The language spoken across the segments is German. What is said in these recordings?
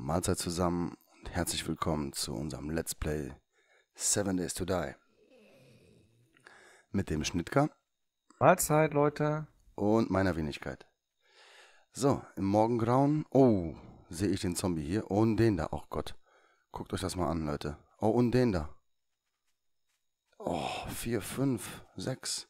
Mahlzeit zusammen und herzlich willkommen zu unserem Let's Play 7 Days to Die. Mit dem Schnittker Mahlzeit, Leute. und meiner Wenigkeit. So, im Morgengrauen. Oh, sehe ich den Zombie hier. Oh, und den da. Oh Gott. Guckt euch das mal an, Leute. Oh, und den da. Oh, 4, 5, 6.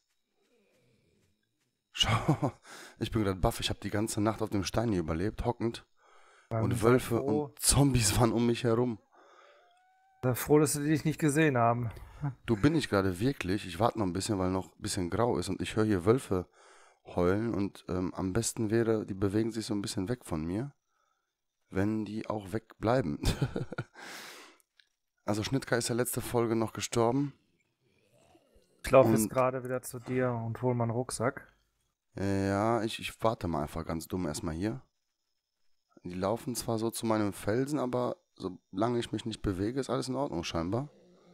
Schau, ich bin gerade baff. Ich habe die ganze Nacht auf dem Stein hier überlebt, hockend. Und Wölfe und Zombies waren um mich herum. Sei froh, dass sie dich nicht gesehen haben. Du, bin ich gerade wirklich. Ich warte noch ein bisschen, weil noch ein bisschen grau ist und ich höre hier Wölfe heulen und am besten wäre, die bewegen sich so ein bisschen weg von mir, wenn die auch wegbleiben. Also Schnittker ist ja letzte Folge noch gestorben. Ich laufe jetzt gerade wieder zu dir und hole meinen Rucksack. Ja, ich warte mal einfach ganz dumm erstmal hier. Die laufen zwar so zu meinem Felsen, aber solange ich mich nicht bewege, ist alles in Ordnung scheinbar.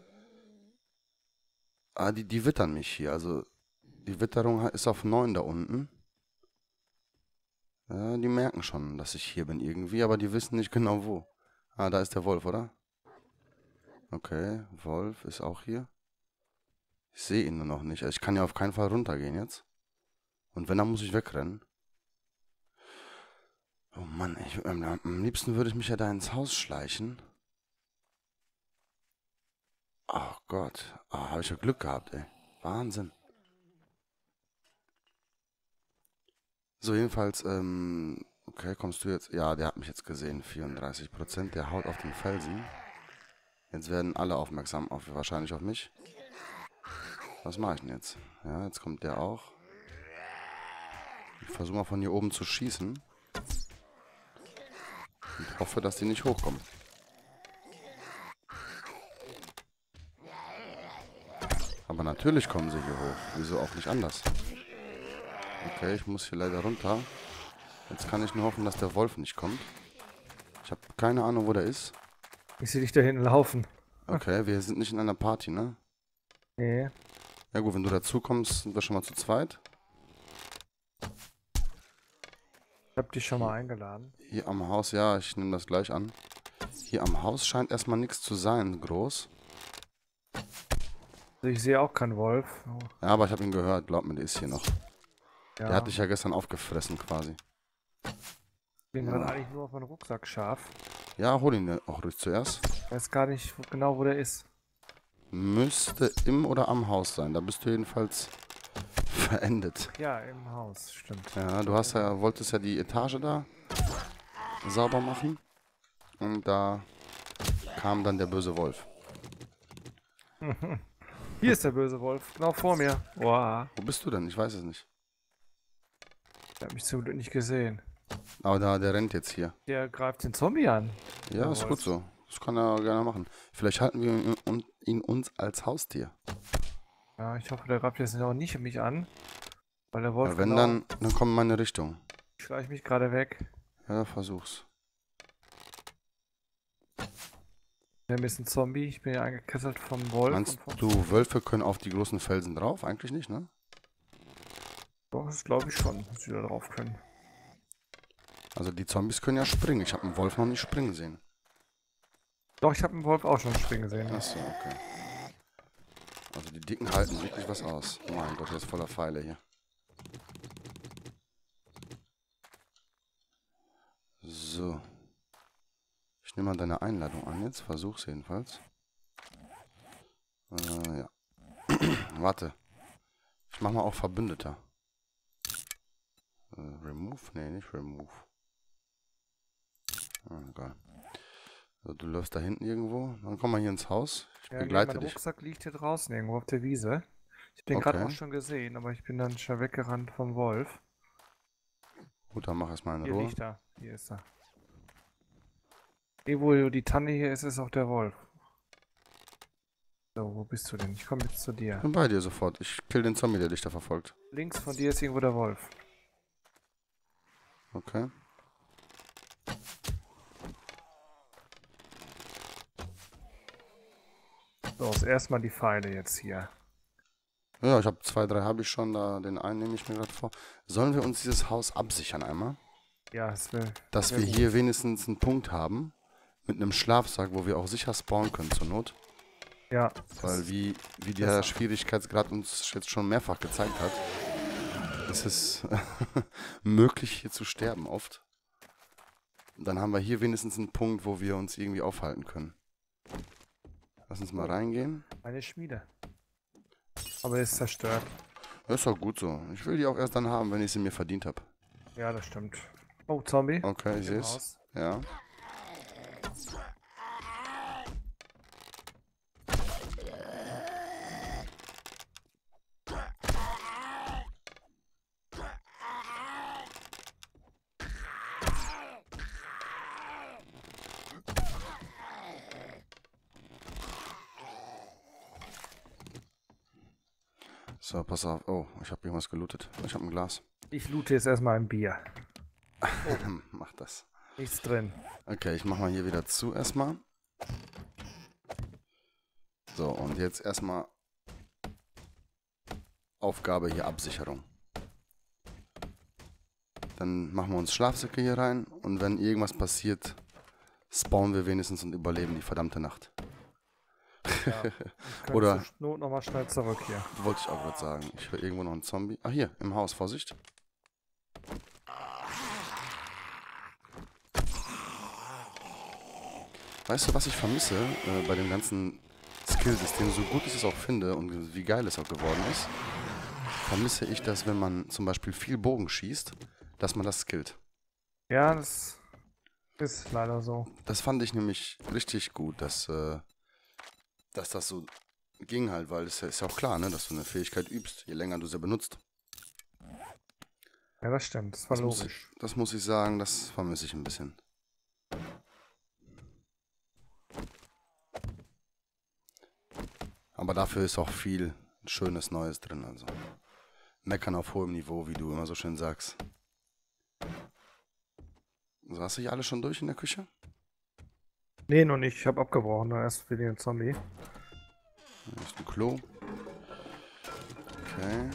Ah, die wittern mich hier, also die Witterung ist auf 9 da unten. Ja, die merken schon, dass ich hier bin irgendwie, aber die wissen nicht genau wo. Ah, da ist der Wolf, oder? Okay, Wolf ist auch hier. Ich sehe ihn nur noch nicht. Also ich kann ja auf keinen Fall runtergehen jetzt. Und wenn, dann muss ich wegrennen. Oh Mann, am liebsten würde ich mich ja da ins Haus schleichen. Oh Gott. Oh, habe ich ja Glück gehabt, ey. Wahnsinn. So, jedenfalls, okay, kommst du jetzt? Ja, der hat mich jetzt gesehen. 34%. Der haut auf den Felsen. Jetzt werden alle aufmerksam, wahrscheinlich auf mich. Was mache ich denn jetzt? Ja, jetzt kommt der auch. Ich versuche mal von hier oben zu schießen. Und hoffe, dass die nicht hochkommen. Aber natürlich kommen sie hier hoch. Wieso auch nicht anders? Okay, ich muss hier leider runter. Jetzt kann ich nur hoffen, dass der Wolf nicht kommt. Ich habe keine Ahnung, wo der ist. Ich sehe dich da hinten laufen. Okay, wir sind nicht in einer Party, ne? Nee. Ja gut, wenn du dazu kommst, sind wir schon mal zu zweit. Ich habe dich schon mal eingeladen. Hier am Haus, ja, ich nehme das gleich an. Hier am Haus scheint erstmal nichts zu sein, groß. Also ich sehe auch keinen Wolf. Oh. Ja, aber ich habe ihn gehört, glaub mir, der ist hier noch. Ja. Der hat dich ja gestern aufgefressen quasi. Ich bin gerade eigentlich nur auf meinen Rucksack scharf. Ja, hol ihn auch ruhig zuerst. Ich weiß gar nicht genau, wo der ist. Müsste im oder am Haus sein. Da bist du jedenfalls verendet. Ja, im Haus, stimmt. Ja, du wolltest ja die Etage da sauber machen. Und da kam dann der böse Wolf. Hier ist der böse Wolf, genau vor mir. Wow. Wo bist du denn? Ich weiß es nicht. Der hat mich zum Glück nicht gesehen. Aber der rennt jetzt hier. Der greift den Zombie an. Ja, ist gut so. Das kann er gerne machen. Vielleicht halten wir ihn uns als Haustier. Ja, ich hoffe, der greift jetzt auch nicht mich an. Weil der Wolf. Ja, wenn dann komm in meine Richtung. Ich schleiche mich gerade weg. Ja, versuch's. Der ist ein Zombie. Ich bin ja eingekesselt vom Wolf. Meinst du, Wölfe können auf die großen Felsen drauf? Eigentlich nicht, ne? Doch, das glaube ich schon, dass sie da drauf können. Also die Zombies können ja springen. Ich habe einen Wolf noch nicht springen sehen. Doch, ich habe einen Wolf auch schon springen sehen. Achso, okay. Also die Dicken halten wirklich was aus. Oh mein Gott, der ist voller Pfeile hier. So. Ich nehme mal deine Einladung an jetzt. Versuch's jedenfalls. Ja. Warte. Ich mach mal auch Verbündeter. Remove? Nee, nicht Remove. Egal. Also, du läufst da hinten irgendwo. Dann komm mal hier ins Haus. Ich begleite dich. Mein Rucksack liegt hier draußen irgendwo auf der Wiese. Ich habe den gerade auch schon gesehen, aber ich bin dann schon weggerannt vom Wolf. Gut, dann mach erstmal in Ruhe. Hier liegt er. Hier ist er. Hier, wo die Tanne hier ist, ist auch der Wolf. So, wo bist du denn? Ich komme jetzt zu dir. Ich bin bei dir sofort. Ich kill den Zombie, der dich da verfolgt. Links von dir ist irgendwo der Wolf. Okay. So, erstmal die Pfeile jetzt hier. Ja, ich habe 2, 3 habe ich schon. Den einen nehme ich mir gerade vor. Sollen wir uns dieses Haus absichern einmal? Ja, dass wir hier wenigstens einen Punkt haben. mit einem Schlafsack, wo wir auch sicher spawnen können zur Not. Ja. Weil wie der Schwierigkeitsgrad uns jetzt schon mehrfach gezeigt hat, ist es möglich hier zu sterben oft. Dann haben wir hier wenigstens einen Punkt, wo wir uns irgendwie aufhalten können. Lass uns mal reingehen. Eine Schmiede. Aber ist zerstört. Das ist auch gut so. Ich will die auch erst dann haben, wenn ich sie mir verdient habe. Ja, das stimmt. Oh, Zombie. Okay, ich sehe es. Ja. So, pass auf. Oh, ich habe irgendwas gelootet. Ich habe ein Glas. Ich loote jetzt erstmal ein Bier. Oh. Mach das. Nichts drin. Okay, ich mach mal hier wieder zu erstmal. So, und jetzt erstmal Aufgabe hier Absicherung. Dann machen wir uns Schlafsäcke hier rein und wenn irgendwas passiert, spawnen wir wenigstens und überleben die verdammte Nacht. Ja, oder zur Not nochmal schnell zurück hier. Wollte ich auch gerade sagen. Ich höre irgendwo noch einen Zombie. Ah, hier, im Haus. Vorsicht. Weißt du, was ich vermisse bei dem ganzen Skillsystem, so gut ich es auch finde und wie geil es auch geworden ist, vermisse ich das, wenn man zum Beispiel viel Bogen schießt, dass man das skillt. Ja, das ist leider so. Das fand ich nämlich richtig gut, dass das so ging halt, weil es ist ja auch klar, ne, dass du eine Fähigkeit übst, je länger du sie benutzt. Ja, das stimmt, das war logisch. Das muss ich sagen, das vermisse ich ein bisschen. Aber dafür ist auch viel Schönes Neues drin, also meckern auf hohem Niveau, wie du immer so schön sagst. So, hast du hier alle schon durch in der Küche? Nee, noch nicht. Ich habe abgebrochen, erst für den Zombie. Hier ist ein Klo. Okay.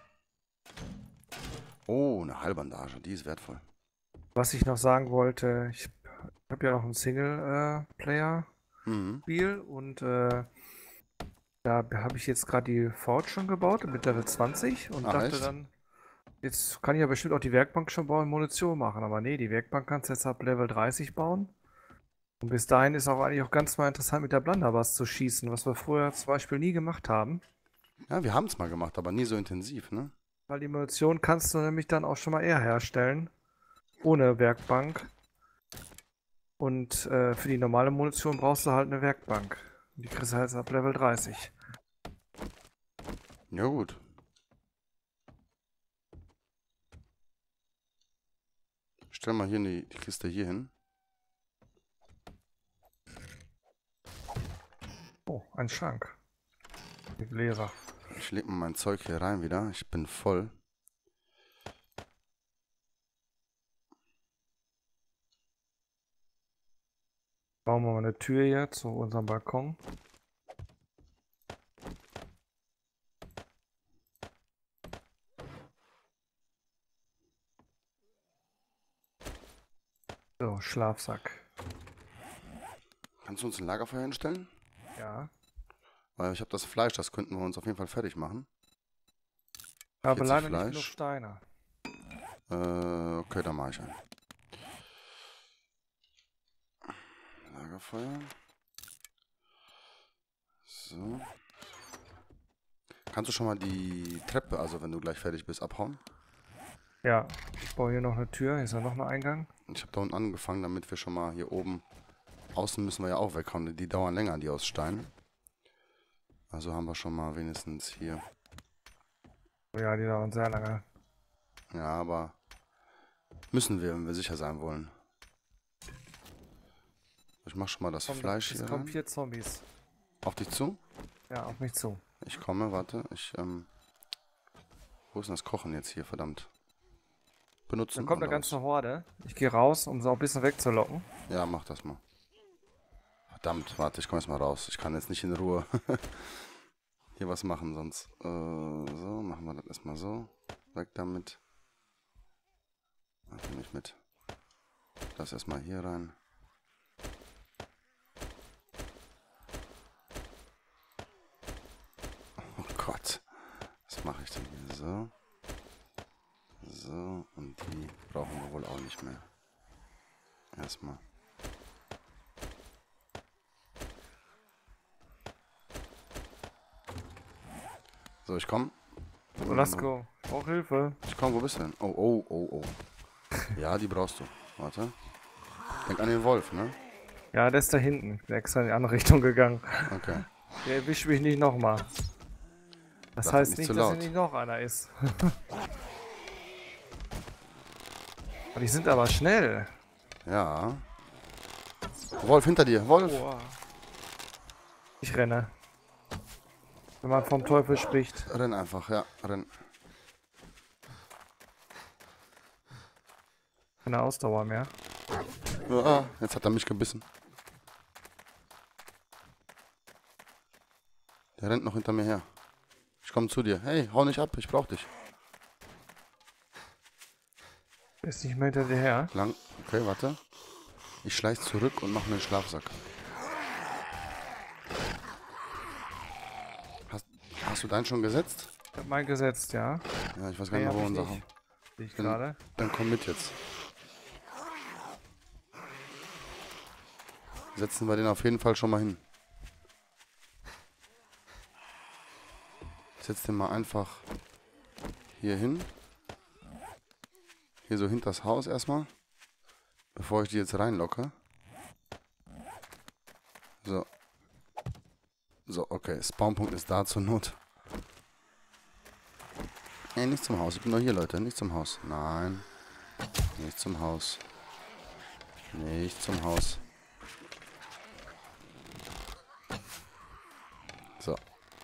Oh, eine Heilbandage, die ist wertvoll. Was ich noch sagen wollte, ich habe ja noch ein Single-Player-Spiel und da habe ich jetzt gerade die Forge schon gebaut mit Level 20 und dachte echt? dann, jetzt kann ich ja bestimmt auch die Werkbank schon bauen und Munition machen. Aber nee, die Werkbank kannst du jetzt ab Level 30 bauen. Und bis dahin ist auch eigentlich auch ganz mal interessant mit der Blunderbuss zu schießen, was wir früher zum Beispiel nie gemacht haben. Ja, wir haben es mal gemacht, aber nie so intensiv, ne? Weil die Munition kannst du nämlich dann auch schon mal eher herstellen. Ohne Werkbank. Und für die normale Munition brauchst du halt eine Werkbank. Die kriegst du halt ab Level 30. Ja gut. Stell mal hier die Kiste hier hin. Oh, ein Schrank. Die Gläser. Ich leg mal mein Zeug hier rein wieder. Ich bin voll. Bauen wir mal eine Tür hier zu unserem Balkon. So, Schlafsack. Kannst du uns ein Lagerfeuer hinstellen? Ja. Weil ich habe das Fleisch, das könnten wir uns auf jeden Fall fertig machen. Aber 40 leider Fleisch. nicht genug Steine. Okay, dann mache ich einen. Lagerfeuer. So. Kannst du schon mal die Treppe, also wenn du gleich fertig bist, abhauen? Ja, ich baue hier noch eine Tür. Hier ist ja noch ein Eingang. Ich habe da unten angefangen, damit wir schon mal hier oben... Außen müssen wir ja auch weghauen, die dauern länger, die aus Stein. Also haben wir schon mal wenigstens hier... Ja, die dauern sehr lange. Ja, aber müssen wir, wenn wir sicher sein wollen. Ich mach schon mal das Fleisch hier Es kommen rein. 4 Zombies. Auf dich zu? Ja, auf mich zu. Ich komme, warte. Wo ist denn das Kochen jetzt hier, verdammt? Benutzen. Dann kommt eine oder ganze was? Horde. Ich gehe raus, um sie auch ein bisschen wegzulocken. Ja, mach das mal. Verdammt, warte, ich komme jetzt mal raus. Ich kann jetzt nicht in Ruhe hier was machen, sonst. So, machen wir das erstmal so. Weg damit. Warte mich mit. Das erstmal hier rein. Gott. Was mache ich denn hier? So. So. Und die brauchen wir wohl auch nicht mehr. Erstmal. So, ich komm. So, let's go. Ich brauch Hilfe. Ich komm, wo bist du denn? Oh, oh, oh, oh. Ja, die brauchst du. Warte. Denk an den Wolf, ne? Ja, der ist da hinten. Der ist extra in die andere Richtung gegangen. Okay. Der erwischt mich nicht nochmal. Das Sag heißt nicht nicht, zu dass hier laut. nicht noch einer ist. Und die sind aber schnell. Ja. Wolf, hinter dir. Wolf. Boah. Ich renne. Wenn man vom Teufel spricht. Renn einfach, ja. Renn. Keine Ausdauer mehr. Ah, jetzt hat er mich gebissen. Der rennt noch hinter mir her. Ich komme zu dir. Hey, hau nicht ab, ich brauch dich. Der ist nicht mehr hinter dir her. Lang. Okay, warte. Ich schleich zurück und mache einen Schlafsack. Hast du deinen schon gesetzt? Ich hab meinen gesetzt, ja. Ja, ich weiß gar Nee, nicht, hab wo ich unser nicht. Haus. Sehe ich gerade. Dann komm mit jetzt. Setzen wir den auf jeden Fall schon mal hin. Ich setz den mal einfach hier hin. Hier so hinter das Haus erstmal. Bevor ich die jetzt reinlocke. So. So, okay. Spawnpunkt ist da zur Not. Nee, nicht zum Haus. Ich bin noch hier, Leute. Nicht zum Haus. Nein. Nicht zum Haus. Nicht zum Haus. So.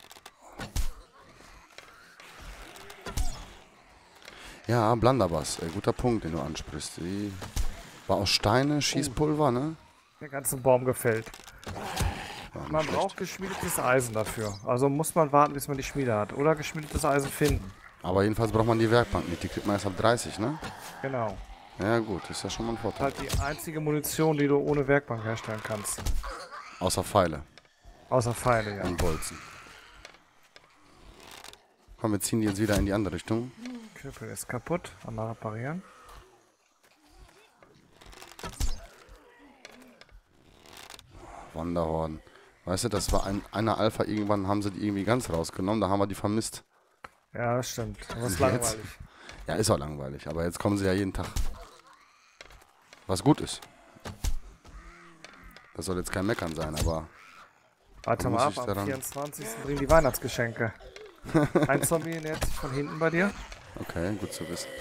Ja, Blunderbuss. Guter Punkt, den du ansprichst. Die war aus Steine, Schießpulver, ne? Den ganzen Baum gefällt. War nicht Man schlecht. braucht geschmiedetes Eisen dafür. Also muss man warten, bis man die Schmiede hat. Oder geschmiedetes Eisen finden. Aber jedenfalls braucht man die Werkbank nicht. Die kriegt man erst ab 30, ne? Genau. Ja gut, ist ja schon mal ein Vorteil. Halt die einzige Munition, die du ohne Werkbank herstellen kannst. Außer Pfeile Außer Pfeile, ja. und Bolzen. Komm, wir ziehen die jetzt wieder in die andere Richtung. Knüppel ist kaputt. Einmal reparieren. Wanderhorden. Weißt du, das war einer Alpha, irgendwann haben sie die irgendwie ganz rausgenommen, da haben wir die vermisst. Ja, das stimmt. Das ist Und jetzt? langweilig. Ja, ist auch langweilig, aber jetzt kommen sie ja jeden Tag. Was gut ist. Das soll jetzt kein Meckern sein, aber Warte Man mal muss ab, sich am daran- 24. bringen die Weihnachtsgeschenke. Ein Zombie nähert sich von hinten bei dir. okay, gut zu wissen.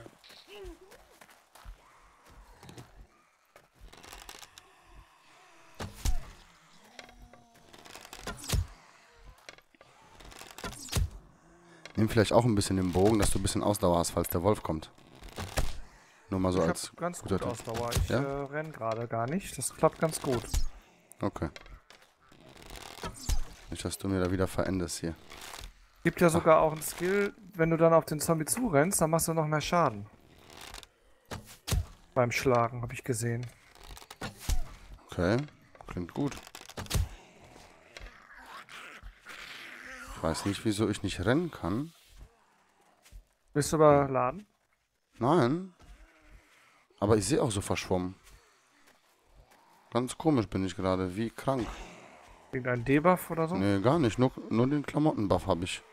Nimm vielleicht auch ein bisschen den Bogen, dass du ein bisschen Ausdauer hast, falls der Wolf kommt. Nur mal so Ich als hab ganz guter gut Tipp. Ausdauer. Ich Ja? renn gerade gar nicht. Das klappt ganz gut. Okay. Nicht, dass du mir da wieder verendest hier. Gibt ja sogar auch einen Skill, wenn du dann auf den Zombie zurennst, dann machst du noch mehr Schaden. Beim Schlagen, habe ich gesehen. Okay, klingt gut. Ich weiß nicht, wieso ich nicht rennen kann. Willst du überladen? Nein. Aber ich sehe auch so verschwommen. Ganz komisch bin ich gerade, wie krank. Irgendein Debuff oder so? Nee, gar nicht, nur den Klamottenbuff habe ich.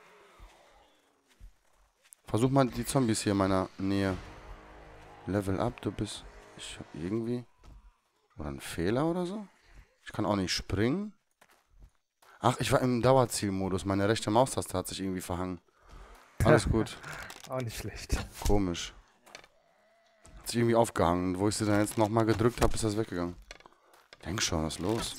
Versuch mal die Zombies hier in meiner Nähe. Level up, du bist... Ich hab irgendwie... Oder ein Fehler oder so? Ich kann auch nicht springen. Ach, ich war im Dauerzielmodus. Meine rechte Maustaste hat sich irgendwie verhangen. Alles gut. Auch nicht schlecht. Komisch. Hat sich irgendwie aufgehangen. Wo ich sie dann jetzt nochmal gedrückt habe, ist das weggegangen. Denk schon, was ist los?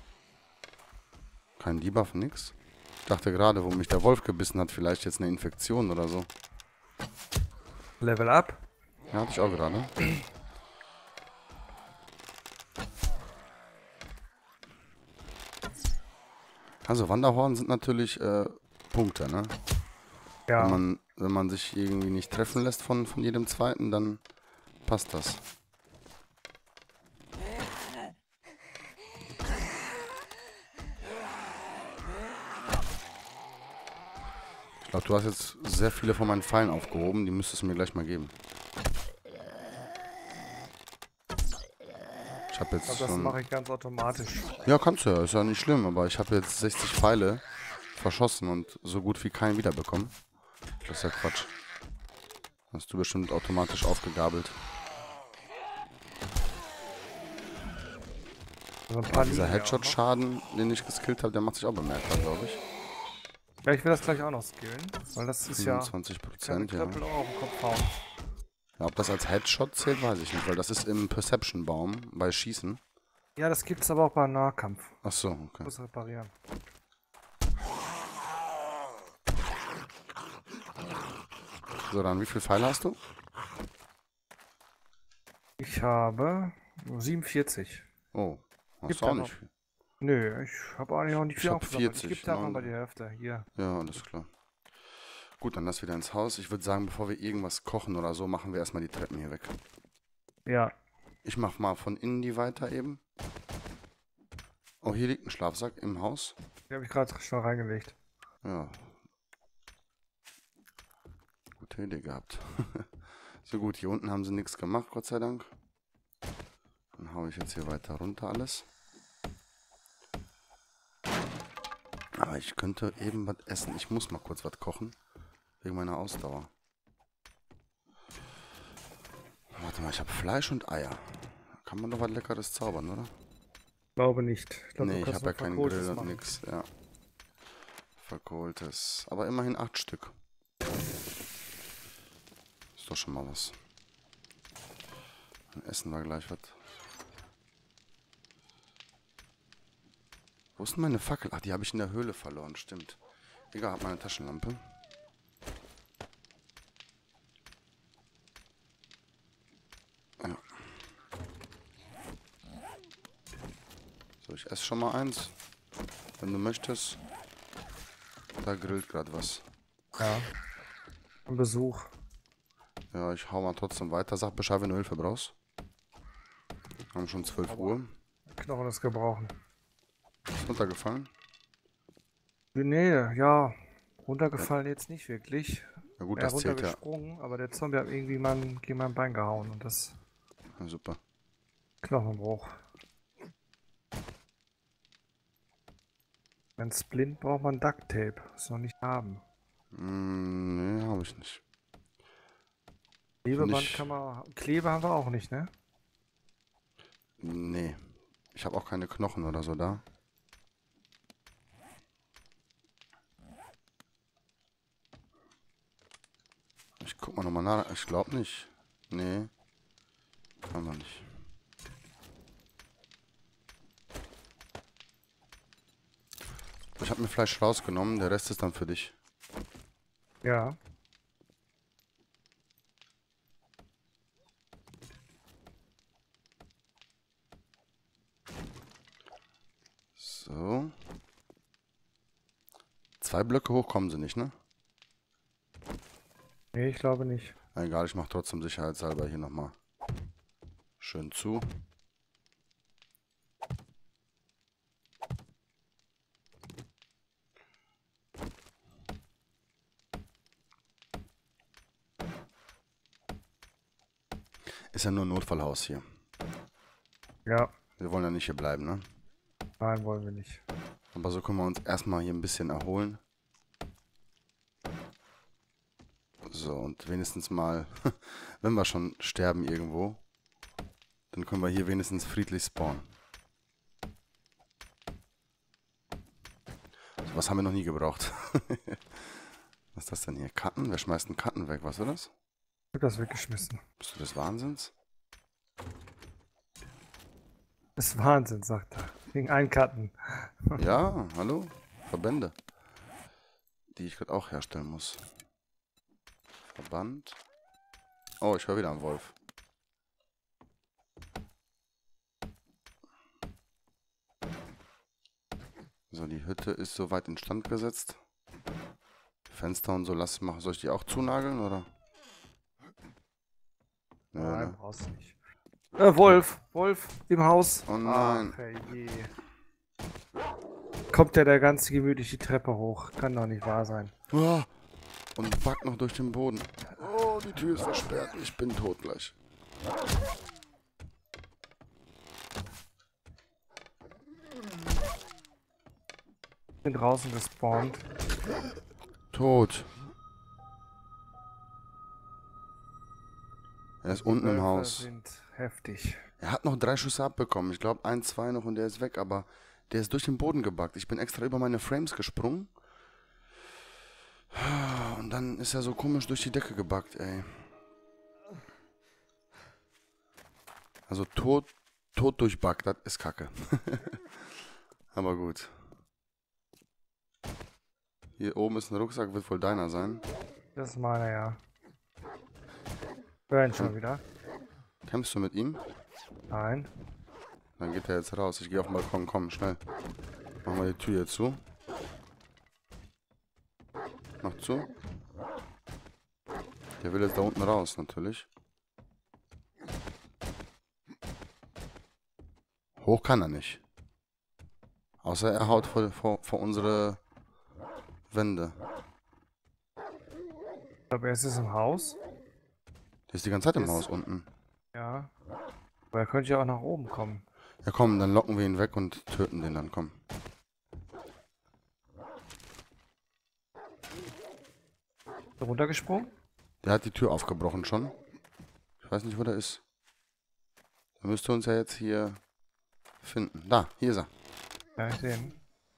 Kein Debuff, nix. Ich dachte gerade, wo mich der Wolf gebissen hat, vielleicht jetzt eine Infektion oder so. Level up. Ja, hatte ich auch gerade. Also Wanderhorden sind natürlich Punkte, ne? Ja. Wenn man sich irgendwie nicht treffen lässt von jedem Zweiten, dann passt das. glaube, du hast jetzt sehr viele von meinen Pfeilen aufgehoben. Die müsstest du mir gleich mal geben. Ich habe jetzt Aber das schon... mache ich ganz automatisch. Ja, kannst du ja. Ist ja nicht schlimm. Aber ich habe jetzt 60 Pfeile verschossen und so gut wie keinen wiederbekommen. Das ist ja Quatsch. Hast du bestimmt automatisch aufgegabelt. Also ein Aber paar dieser liegen ja auch noch. Headshot-Schaden, den ich geskillt habe, der macht sich auch bemerkbar, glaube ich. Ja, ich will das gleich auch noch skillen. Weil das ist ja... 25%, ja. Knöppel auch auf den Kopf hauen. Ja, ob das als Headshot zählt, weiß ich nicht, weil das ist im Perception-Baum bei Schießen. Ja, das gibt's aber auch beim Nahkampf. Ach so, okay. Muss reparieren. So, dann wie viele Pfeile hast du? Ich habe 47. Oh, hast Gibt du auch ja nicht noch. viel. Nö, ich habe eigentlich auch nicht Ich viel hab aufgesammelt. 40, Ich gebe davon neun. bei die Hälfte. Hier. Ja, alles klar. Gut, dann lass wieder ins Haus. Ich würde sagen, bevor wir irgendwas kochen oder so, machen wir erstmal die Treppen hier weg. Ja. Ich mach mal von innen die weiter eben. Oh, hier liegt ein Schlafsack im Haus. Die habe ich gerade schon reingelegt. Ja. Gute Idee gehabt. So gut, hier unten haben sie nichts gemacht, Gott sei Dank. Dann haue ich jetzt hier weiter runter alles. Aber ich könnte eben was essen. Ich muss mal kurz was kochen. Wegen meiner Ausdauer. Warte mal, ich habe Fleisch und Eier. Da kann man doch was Leckeres zaubern, oder? Glaube nicht. Ich glaub, Nee, du ich kannst habe ja nur keinen Verkohltes Grill und machen. nix. Ja. Verkohltes. Aber immerhin 8 Stück. Ist doch schon mal was. Dann essen wir gleich was. Wo ist denn meine Fackel? Ach, die habe ich in der Höhle verloren, stimmt. Egal, hab meine Taschenlampe. Ja. So, ich esse schon mal eins. Wenn du möchtest. Da grillt gerade was. Ja. Ein Besuch. Ja, ich hau mal trotzdem weiter. Sag Bescheid, wenn du Hilfe brauchst. Haben schon 12 Uhr. Knochen ist gebrochen. Ist runtergefallen? Nee, ja. Runtergefallen jetzt nicht wirklich. Ja gut, Er das zählt ja. runtergesprungen, aber der Zombie hat irgendwie gegen mein Bein gehauen und das Ja, super. Knochenbruch. Wenn Splint braucht man Duct Tape. Das noch nicht haben. Nee, habe ich nicht. Klebeband ich- kann man. Kleber haben wir auch nicht, ne? Nee. Ich habe auch keine Knochen oder so da. Ich guck mal nochmal nach. Ich glaube nicht. Nee. Kann man nicht. Ich habe mir Fleisch rausgenommen. Der Rest ist dann für dich. Ja. So. 2 Blöcke hoch kommen sie nicht, ne? Nee, ich glaube nicht. Egal, ich mache trotzdem sicherheitshalber hier nochmal schön zu. Ist ja nur ein Notfallhaus hier. Ja. Wir wollen ja nicht hier bleiben, ne? Nein, wollen wir nicht. Aber so können wir uns erstmal hier ein bisschen erholen. So, und wenigstens mal, wenn wir schon sterben irgendwo, dann können wir hier wenigstens friedlich spawnen. So was haben wir noch nie gebraucht. Was ist das denn hier? Karten? Wer schmeißt einen Karten weg? Was ist das? Ich hab das weggeschmissen. Bist du des Wahnsinns? Das ist Wahnsinn, sagt er. Wegen Einkarten. Ja, hallo? Verbände. Die ich gerade auch herstellen muss. Verband. Oh, ich höre wieder einen Wolf. So, die Hütte ist soweit instand gesetzt. Fenster und so, soll ich die auch zunageln, oder? Ja, Nein, ne? brauchst du nicht. Wolf im Haus. Oh nein. Ach, herrje. Kommt der da ganz gemütlich die Treppe hoch. Kann doch nicht wahr sein. Oh, und back noch durch den Boden. Oh, die Tür ist versperrt. Ich bin tot gleich. Bin draußen gespawnt. Tot. Er ist unten im Wölfe Haus. sind heftig. Er hat noch 3 Schüsse abbekommen. Ich glaube, 1, 2 noch und der ist weg, aber der ist durch den Boden gebackt. Ich bin extra über meine Frames gesprungen. Und dann ist er so komisch durch die Decke gebackt, ey. Also tot durch Bug, das ist kacke. Aber gut. Hier oben ist ein Rucksack, wird wohl deiner sein. Das ist meiner, ja. Hör ihn schon wieder. Kämpfst du mit ihm? Nein. Dann geht er jetzt raus. Ich gehe auf den Balkon, komm, schnell. Machen wir die Tür jetzt zu. Mach zu. Der will jetzt da unten raus, natürlich. Hoch kann er nicht. Außer er haut vor unsere Wände. Aber er ist jetzt im Haus. Der ist die ganze Zeit im Haus unten. Ja. Aber er könnte ja auch nach oben kommen. Ja komm, dann locken wir ihn weg und töten den dann, komm. Ist er runtergesprungen? Der hat die Tür aufgebrochen schon. Ich weiß nicht, wo der ist. Der müsste uns ja jetzt hier finden. Da, hier ist er. Ja, ich sehe ihn.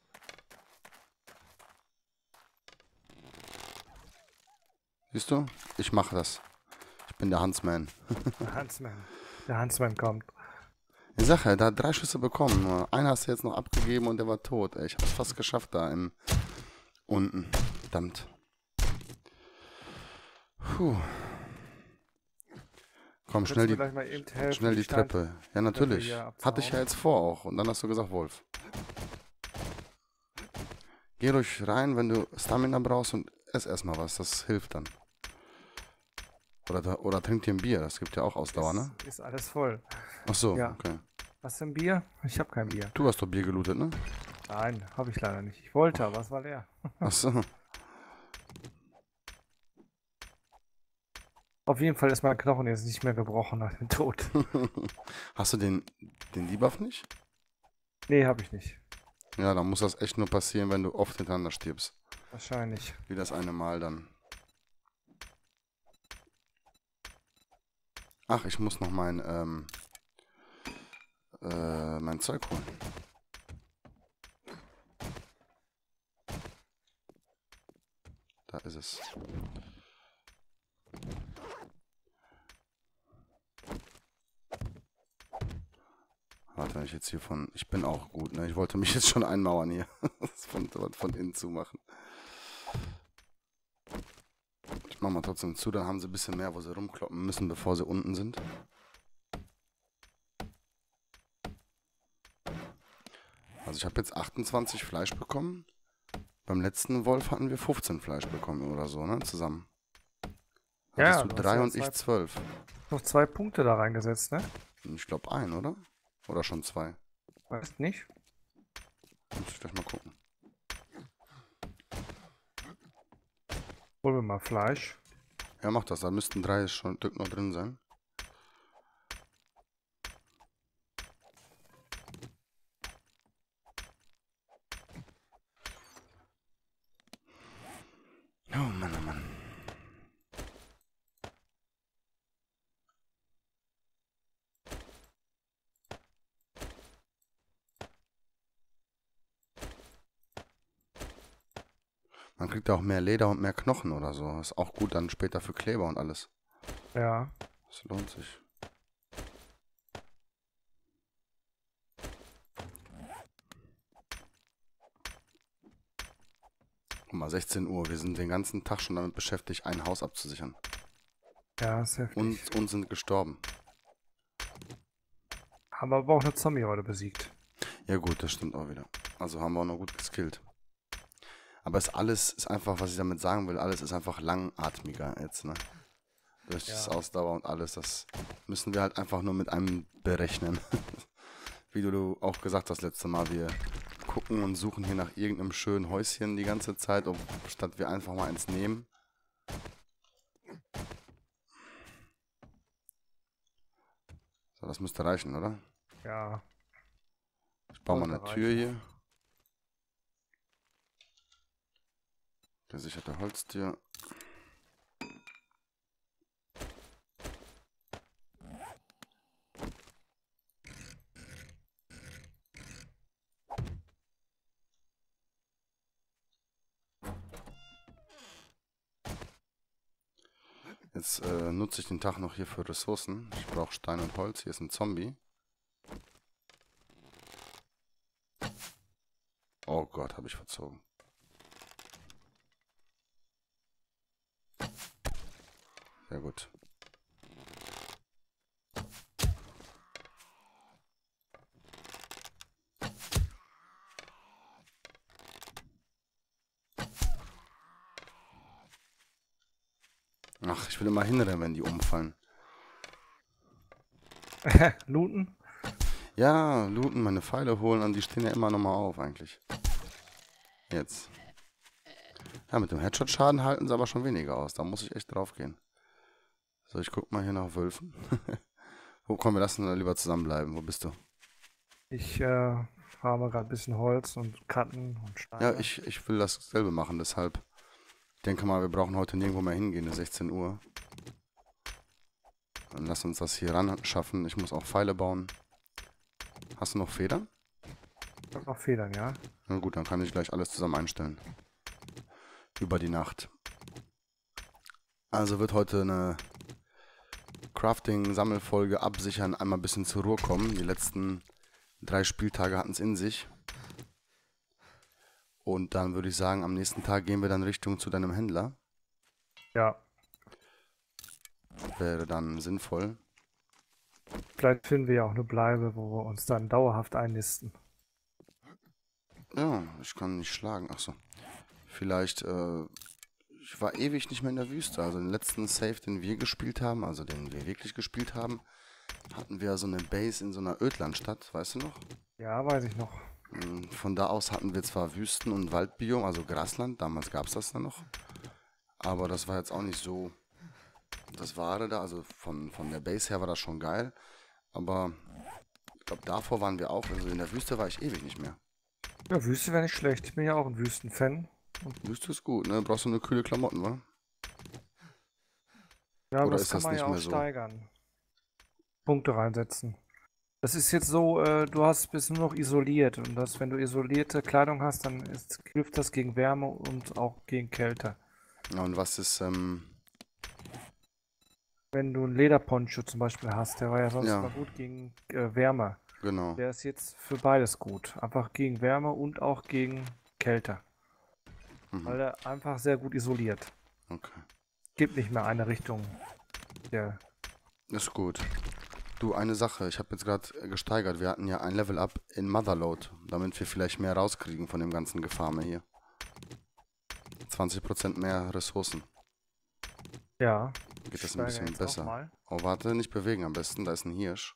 Siehst du? Ich mache das. Ich bin der Huntsman. Der Huntsman. Der Huntsman kommt. Ich sag ja, der hat 3 Schüsse bekommen. Einen hast du jetzt noch abgegeben und der war tot. Ey, ich hab's fast geschafft da unten. Verdammt. Puh. Komm, schnell Kannst du mir gleich mal eben helfen, schnell die Treppe. Ja, natürlich. hier abzuhauen? Hatte ich ja jetzt vor auch. Und dann hast du gesagt, Wolf. Geh ruhig rein, wenn du Stamina brauchst und ess erstmal was. Das hilft dann. Oder trink dir ein Bier. Das gibt ja auch Ausdauer, ne? Ist alles voll. Ach so, Ja. okay. Hast du ein Bier? Ich habe kein Bier. Du hast doch Bier gelootet, ne? Nein, habe ich leider nicht. Ich wollte, aber es war leer. Ach so. Auf jeden Fall ist mein Knochen jetzt nicht mehr gebrochen nach dem Tod. Hast du den Debuff nicht? Nee, habe ich nicht. Ja, dann muss das echt nur passieren, wenn du oft hintereinander stirbst. Wahrscheinlich. Wie das eine Mal dann. Ach, ich muss noch mein Zeug holen. Da ist es. Warte, wenn ich jetzt hier ich bin auch gut, ne? Ich wollte mich jetzt schon einmauern hier. Das von innen zu machen. Ich mach mal trotzdem zu, dann haben sie ein bisschen mehr, wo sie rumkloppen müssen, bevor sie unten sind. Also ich habe jetzt 28 Fleisch bekommen. Beim letzten Wolf hatten wir 15 Fleisch bekommen oder so, ne? Zusammen. Ja, Hattest du du hast 3 ja und ich 12. Noch 2 Punkte da reingesetzt, ne? Ich glaube ein, oder? Oder schon 2. Weißt nicht? Muss ich gleich mal gucken. Holen wir mal Fleisch. Ja, mach das. Da müssten 3 Stück noch drin sein. Oh Mann, oh Mann. Man kriegt ja auch mehr Leder und mehr Knochen oder so. Ist auch gut dann später für Kleber und alles. Ja. Das lohnt sich. Guck mal, 16 Uhr. Wir sind den ganzen Tag schon damit beschäftigt, ein Haus abzusichern. Ja, ist heftig. Und sind gestorben. Haben wir aber auch eine Zombie-Horde besiegt. Ja gut, das stimmt auch wieder. Also haben wir auch noch gut geskillt. Aber ist einfach, was ich damit sagen will, alles ist einfach langatmiger jetzt, ne? Durch das Ausdauer und alles, das müssen wir halt einfach nur mit einem berechnen. Wie du auch gesagt hast letztes Mal, wir gucken und suchen hier nach irgendeinem schönen Häuschen die ganze Zeit, statt wir einfach mal eins nehmen. So, das müsste reichen, oder? Ja. Ich baue mal Sollte eine Tür reichen. hier. Gesicherte Holztür. Jetzt nutze ich den Tag noch hier für Ressourcen. Ich brauche Stein und Holz. Hier ist ein Zombie. Oh Gott, habe ich verzogen. Sehr gut. Ach, ich will immer hinrennen, wenn die umfallen. Looten? Ja, looten, meine Pfeile holen und die stehen ja immer nochmal auf eigentlich. Jetzt. Ja, mit dem Headshot-Schaden halten sie aber schon weniger aus. Da muss ich echt drauf gehen. So, ich guck mal hier nach Wölfen. Wo kommen wir lassen lieber zusammenbleiben? Wo bist du? Ich farme gerade ein bisschen Holz und Karten und Ja, Steine. ich will dasselbe machen, deshalb. Ich denke mal, wir brauchen heute nirgendwo mehr hingehen, es ist 16 Uhr. Dann lass uns das hier ran schaffen. Ich muss auch Pfeile bauen. Hast du noch Federn? Ich hab noch Federn, ja? Na gut, dann kann ich gleich alles zusammen einstellen. Über die Nacht. Also wird heute eine Crafting-Sammelfolge absichern, einmal ein bisschen zur Ruhe kommen. Die letzten 3 Spieltage hatten es in sich. Und dann würde ich sagen, am nächsten Tag gehen wir dann Richtung zu deinem Händler. Ja. Wäre dann sinnvoll. Vielleicht finden wir ja auch eine Bleibe, wo wir uns dann dauerhaft einnisten. Ja, ich kann nicht schlagen. Achso. Vielleicht, ich war ewig nicht mehr in der Wüste. Also den letzten Save, den wir gespielt haben, also den wir wirklich gespielt haben, hatten wir so eine Base in so einer Ödlandstadt, weißt du noch? Ja, weiß ich noch. Von da aus hatten wir zwar Wüsten- und Waldbiom, also Grasland, damals gab es das dann noch. Aber das war jetzt auch nicht so das Wahre da, also von der Base her war das schon geil. Aber ich glaube, davor waren wir auch, also in der Wüste war ich ewig nicht mehr. Ja, Wüste wäre nicht schlecht. Ich bin ja auch ein Wüstenfan. Wüste ist gut, ne? Brauchst du nur kühle Klamotten, wa? Ja, aber Oder das ist kann das man ja nicht auch mehr so? steigern. Punkte reinsetzen. Das ist jetzt so, bist nur noch isoliert. Und das, wenn du isolierte Kleidung hast, dann hilft das gegen Wärme und auch gegen Kälte. Ja, und was ist, Wenn du einen Lederponcho zum Beispiel hast, der war ja sonst ja, immer gut gegen Wärme. genau. Der ist jetzt für beides gut. Einfach gegen Wärme und auch gegen Kälte. Mhm. Weil er einfach sehr gut isoliert. Okay. Gibt nicht mehr eine Richtung. Der, Ist gut. Du, eine Sache, ich habe jetzt gerade gesteigert. Wir hatten ja ein Level-Up in Motherload, damit wir vielleicht mehr rauskriegen von dem ganzen Gefarme hier. 20% mehr Ressourcen. ja, Geht ich das ein steigere bisschen jetzt auch besser. mal. Oh, warte, nicht bewegen am besten. Da ist ein Hirsch.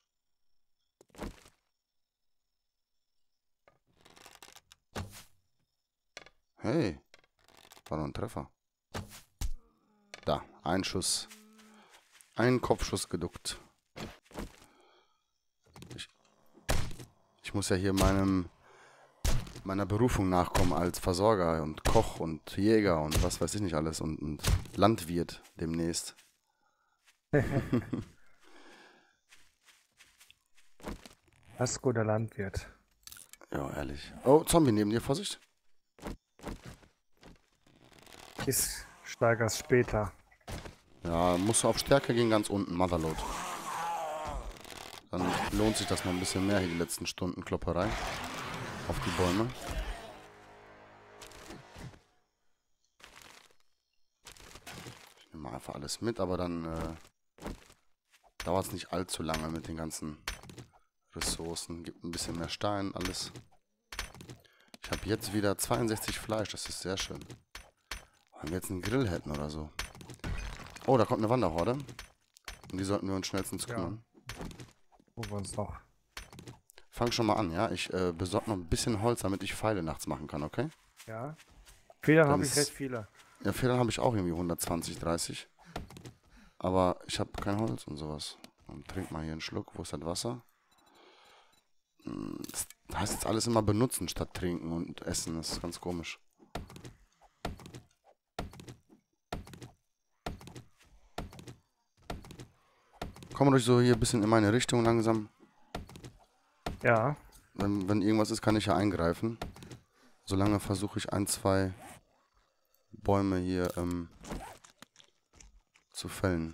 Hey, war doch ein Treffer. Da, ein Schuss. Ein Kopfschuss geduckt. Ich muss ja hier meiner Berufung nachkommen als Versorger und Koch und Jäger und was weiß ich nicht alles und Landwirt demnächst. Das ist guter Landwirt. Ja, ehrlich. Oh, Zombie neben dir, Vorsicht. Ich steigere es später. Ja, musst du auf Stärke gehen, ganz unten, Motherload. Dann lohnt sich das noch ein bisschen mehr hier, die letzten Stunden Klopperei auf die Bäume. Ich nehme mal einfach alles mit, aber dann dauert es nicht allzu lange mit den ganzen Ressourcen. Gibt ein bisschen mehr Stein, alles. Ich habe jetzt wieder 62 Fleisch, das ist sehr schön. Wenn wir jetzt einen Grill hätten oder so. Oh, da kommt eine Wanderhorde. Und die sollten wir uns schnellstens Ja. kümmern. Gucken wir uns noch. Fang schon mal an, ja? Ich besorge noch ein bisschen Holz, damit ich Pfeile nachts machen kann, okay? Ja. Federn Dann habe ich ist- recht viele. Ja, Federn habe ich auch irgendwie 120, 30. Aber ich habe kein Holz und sowas. Und trink mal hier einen Schluck. Wo ist das Wasser? Das heißt jetzt alles immer benutzen statt trinken und essen. Das ist ganz komisch. Komm ruhig so hier ein bisschen in meine Richtung langsam. Ja. Wenn irgendwas ist, kann ich ja eingreifen. Solange versuche ich 1, 2 Bäume hier zu fällen.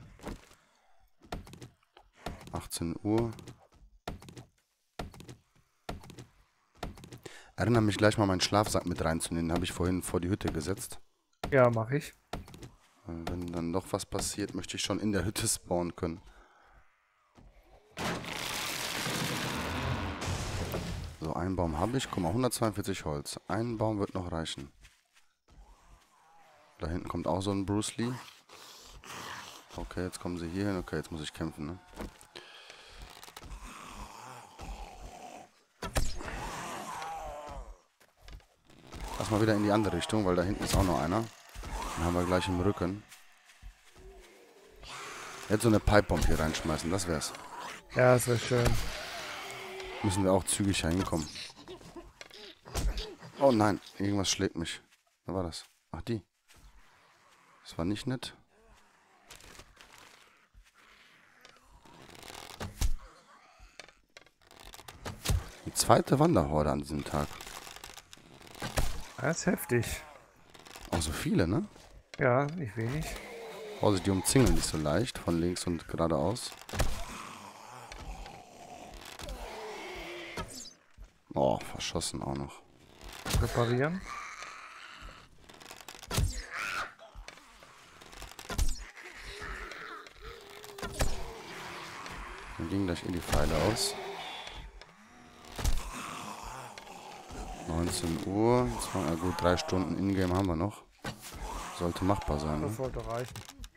18 Uhr. Erinnere mich gleich mal, meinen Schlafsack mit reinzunehmen. Den habe ich vorhin vor die Hütte gesetzt. Ja, mache ich. Wenn dann doch was passiert, möchte ich schon in der Hütte spawnen können. So, einen Baum habe ich. Guck mal, 142 Holz. Ein Baum wird noch reichen. Da hinten kommt auch so ein Bruce Lee. Okay, jetzt kommen sie hier hin. Okay, jetzt muss ich kämpfen, ne? Lass mal wieder in die andere Richtung, weil da hinten ist auch noch einer. Den haben wir gleich im Rücken. Jetzt so eine Pipebomb hier reinschmeißen, das wär's. Ja, das wäre schön. Müssen wir auch zügig hinkommen. Oh nein, irgendwas schlägt mich. Wer war das? Ach, die. Das war nicht nett. Die zweite Wanderhorde an diesem Tag. Das ist heftig. Auch so viele, ne? Ja, nicht wenig. Vorsicht, die umzingeln nicht so leicht, von links und geradeaus. Oh, verschossen auch noch. Reparieren. Dann gingen gleich die Pfeile aus. 19 Uhr. Jetzt machen wir gut 3 Stunden Ingame haben wir noch. Sollte machbar sein. Das Ne? sollte reichen.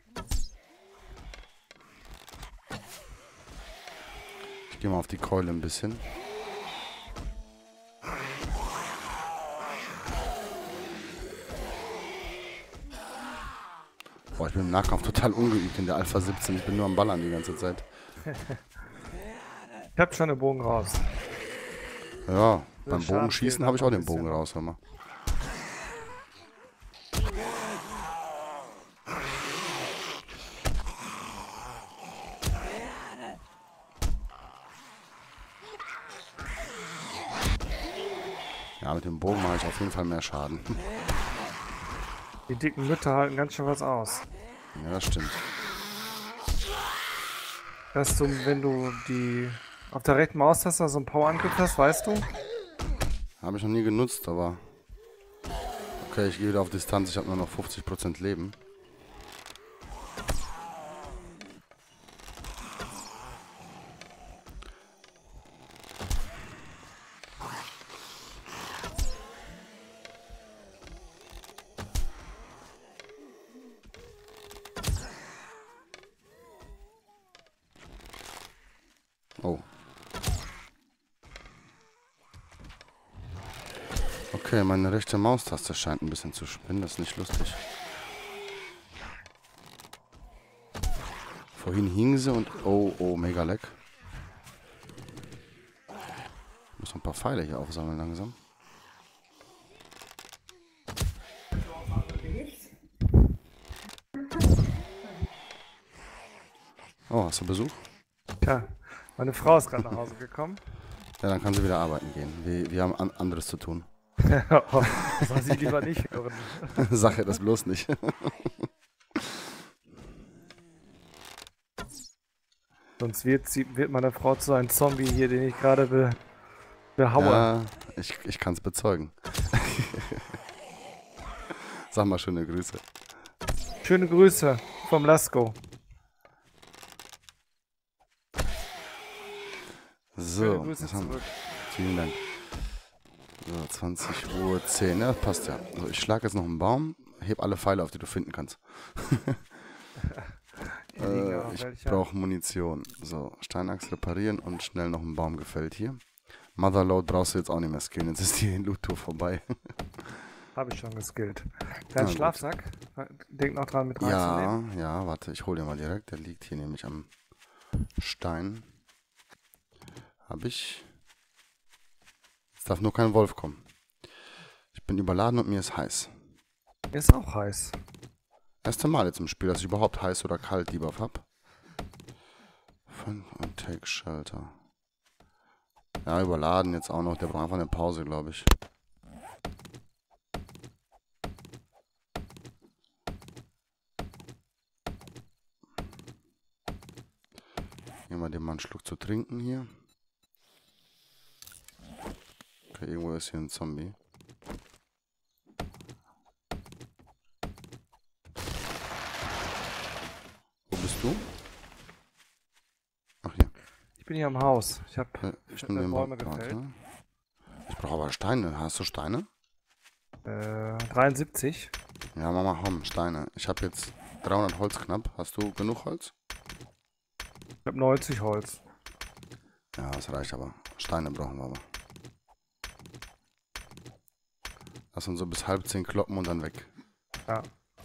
Ich gehe mal auf die Keule ein bisschen. Boah, ich bin im Nahkampf total ungeübt in der Alpha 17. Ich bin nur am Ballern die ganze Zeit. Ich hab schon den Bogen raus. Ja, beim Schaden Bogenschießen fehlt habe ich noch auch ein den Bogen bisschen. raus, hör mal. Ja, mit dem Bogen mache ich auf jeden Fall mehr Schaden. Die dicken Mütter halten ganz schön was aus. Ja, das stimmt. Dass du, wenn du die auf der rechten Maustaste so einen Power-Angriff hast, weißt du? Habe ich noch nie genutzt, aber... Okay, ich gehe wieder auf Distanz. Ich habe nur noch 50% Leben. Oh. Okay, meine rechte Maustaste scheint ein bisschen zu spinnen. Das ist nicht lustig. Vorhin hing sie und... Oh, oh, mega leck. Ich muss noch ein paar Pfeile hier aufsammeln langsam. Oh, hast du Besuch? Tja, meine Frau ist gerade nach Hause gekommen. Ja, dann kann sie wieder arbeiten gehen. Wir haben anderes zu tun. Oh, soll sie lieber nicht hören. Sag ihr das bloß nicht. Sonst wird meine Frau zu einem Zombie hier, den ich gerade behaue. Ja, ich kann es bezeugen. Sag mal schöne Grüße. Schöne Grüße vom Lasko. So, Schöne Grüße was haben wir? zurück. Vielen Dank. So, 20 Uhr 10. Ja, passt ja. So, ich schlage jetzt noch einen Baum. Heb alle Pfeile auf, die du finden kannst. Hier liegen auch Ich welche. brauche Munition. So, Steinachs reparieren und schnell noch einen Baum gefällt hier. Motherload brauchst du jetzt auch nicht mehr skillen. Jetzt ist die Loot-Tour vorbei. Habe ich schon geskillt. Na Dein gut. Schlafsack, denk noch dran mit reinzunehmen. Ja, warte, ich hole den mal direkt. Der liegt hier nämlich am Stein. Hab ich. Es darf nur kein Wolf kommen. Ich bin überladen und mir ist heiß. Ist auch heiß. Erste Mal jetzt im Spiel, dass ich überhaupt heiß oder kalt Debuff hab. Und Take Shelter. Ja, überladen jetzt auch noch. Der braucht einfach eine Pause, glaube ich. Geben wir dem mal einen Schluck zu trinken hier. Okay, irgendwo ist hier ein Zombie. Wo bist du? Ach hier. Ich bin hier am Haus. Ich habe Ich nehme den Bäume Baum. gefällt. Warte. Ich brauche aber Steine. Hast du Steine? 73. Ja, Mama, komm, Steine. Ich habe jetzt 300 Holz knapp. Hast du genug Holz? Ich habe 90 Holz. Ja, das reicht aber. Steine brauchen wir aber. Lass uns so bis 9:30 kloppen und dann weg. Ja.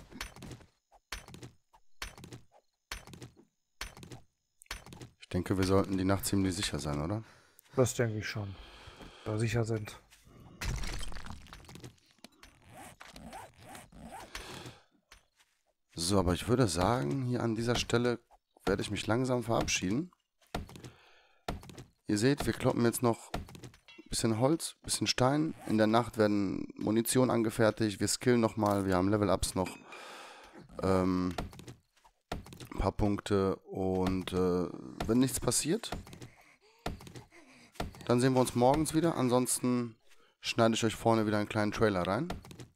Ich denke, wir sollten die Nacht ziemlich sicher sein, oder? Das denke ich schon. Da sicher sind. So, aber ich würde sagen, hier an dieser Stelle werde ich mich langsam verabschieden. Ihr seht, wir kloppen jetzt noch ein bisschen Holz, ein bisschen Stein. In der Nacht werden Munition angefertigt. Wir skillen nochmal. Wir haben Level-Ups noch. Ein paar Punkte. Und wenn nichts passiert, dann sehen wir uns morgens wieder. Ansonsten schneide ich euch vorne wieder einen kleinen Trailer rein.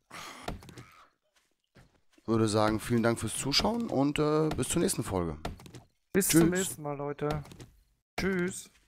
Würde sagen, vielen Dank fürs Zuschauen und bis zur nächsten Folge. Bis Tschüss. zum nächsten Mal, Leute. Tschüss.